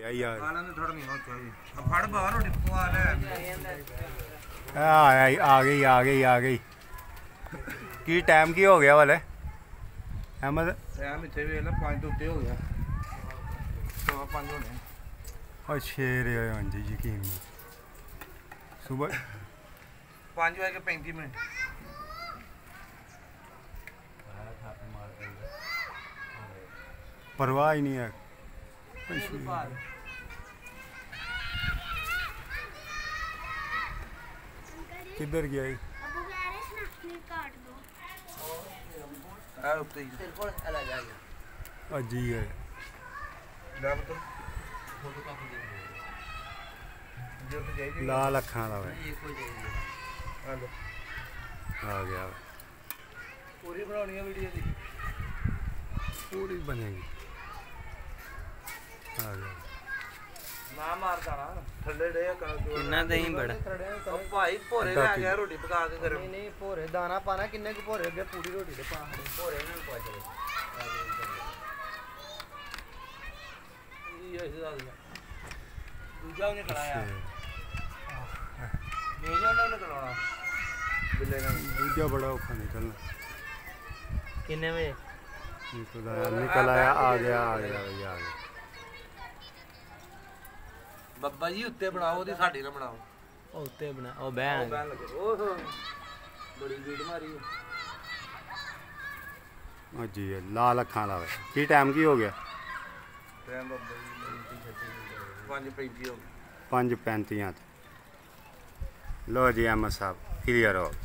आ गई की टाइम की हो गया वाले अहमद टाइम इतने वे 5 तो उत्ते हो गया 5 होने और 6 हाँ जी यकीन सुबह 5:35 परवाह ही नहीं है किधर गया जी है लाल अखा आ गया पूरी बनानी है वीडियो की पूरी बनेगी आ गया ना मारदा ना थल्ले डे किन्ना दही बड़ा ओ भाई भोरे ले आ गया रोटी पका के कर नहीं भोरे दाना पाना किन्ने को भोरे अगे पूरी रोटी दे पा भोरे ना पुछ ये दूजा ने खड़ाया मेजो ने खड़ाना बिल्ले ने दूजा बड़ा औखा निकलना किन्ने बजे निकल आया आ गया भैया आ गया ਬੱਬਾ ਜੀ ਉੱਤੇ ਬਣਾਓ ਉਹਦੀ ਸਾਡੀ ਨਾ ਬਣਾਓ ਉਹ ਉੱਤੇ ਬਣਾ ਉਹ ਬਹਿਣ ਲੱਗੇ ਓਹ ਬੜੀ ਵੀਡ ਮਾਰੀ हाँ जी लाल अखा ला की टाइम की हो गया ਟਾਈਮ ਬੱਬਾ ਜੀ 5:35 ਹੋ ਗਿਆ 5:35 लो जी अहमद साहब क्लियर हो